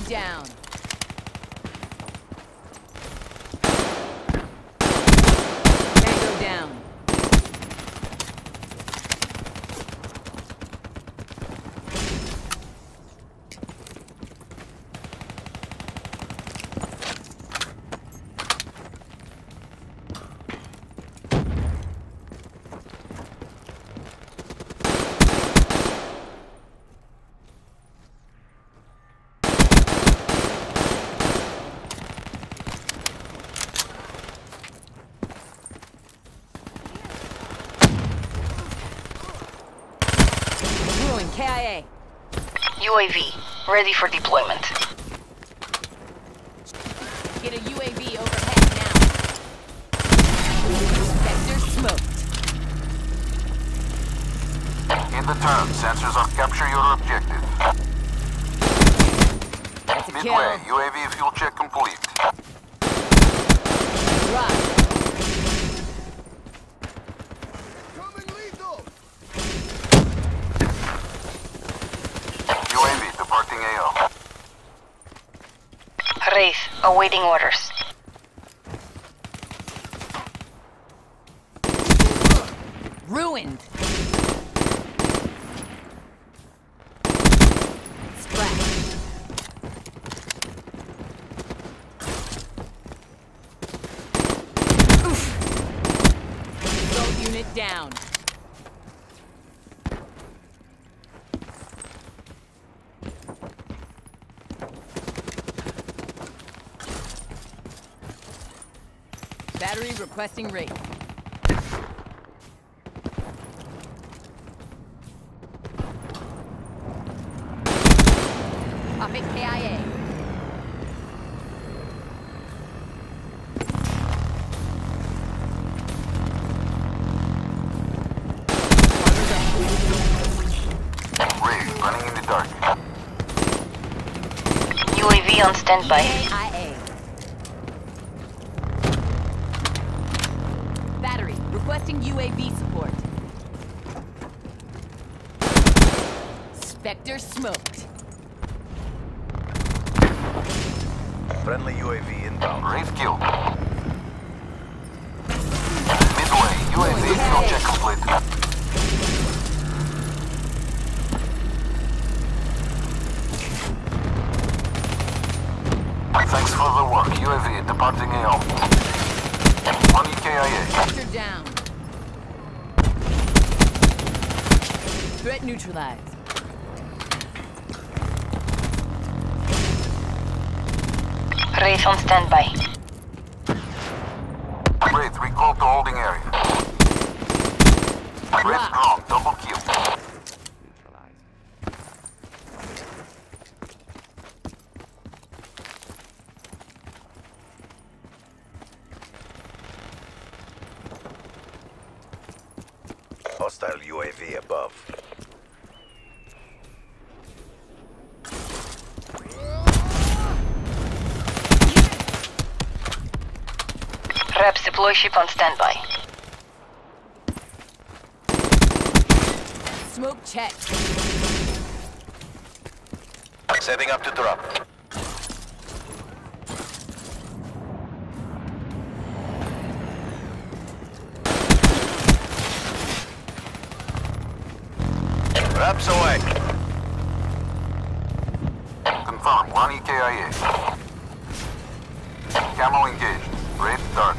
down. Tango down. KIA. UAV, ready for deployment. Get a UAV overhead now. Sector smoked. In the turn, sensors on capture your objective. That's a Midway, kill. UAV fuel check complete. Right. UAV departing AO. Wraith, awaiting orders. Ruined. Splash. Oof. Assault unit down. Battery requesting rate. Up at KIA. Ray, running in the dark. UAV on standby. KIA. Battery requesting UAV support. Spectre smoked. Friendly UAV inbound. Wraith killed. Midway, UAV fuel check complete. Thanks for the work. UAV departing AO. One EKIA. Spectre down. Threat neutralized. Wraith on standby. Wraith, recall to holding area. Wraith drone, double kill. Hostile UAV above. Reps deploy ship on standby. Smoke check. Setting up to drop. Wraps away. Confirm, one EKIA. Camo engaged. Wraith dark.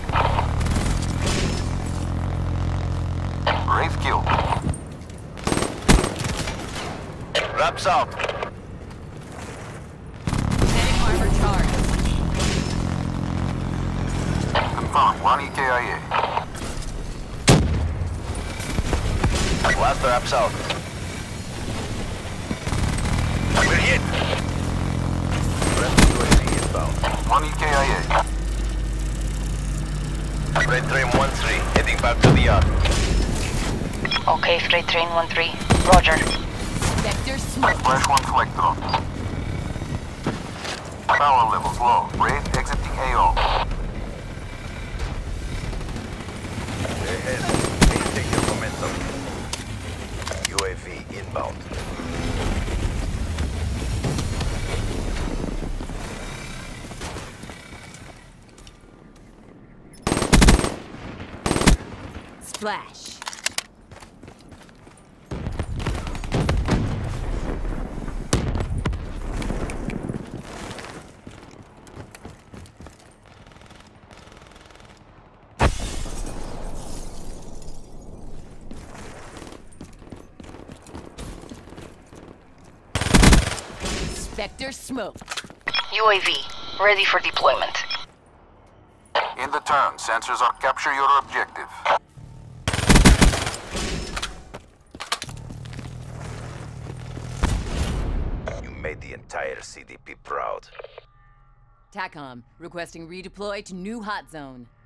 Wraith killed. Wraps out. Kinetic armor charged. Confirm, one EKIA. Last wraps out. We're hit. Friendly UAV inbound. One EKIA. Freight train 1-3, heading back to the yard. Okay, freight train 1-3. Roger. Spectre smoked. Flash one flight drone. Power levels low. Wraith exiting AO. Ahead. Maintain your momentum. UAV inbound. Splash. Spectre smoke. UAV, ready for deployment. In the turn, sensors are capture your objective. You made the entire CDP proud. TACOM, requesting redeploy to new hot zone.